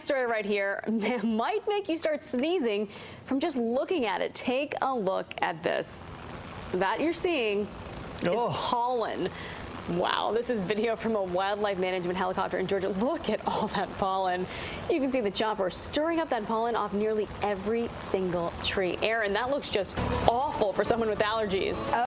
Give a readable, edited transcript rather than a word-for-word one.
Story right here might make you start sneezing from just looking at it. Take a look at this. That you're seeing is pollen. Wow, this is video from a wildlife management helicopter in Georgia. Look at all that pollen. You can see the chopper stirring up that pollen off nearly every single tree. Aaron, that looks just awful for someone with allergies.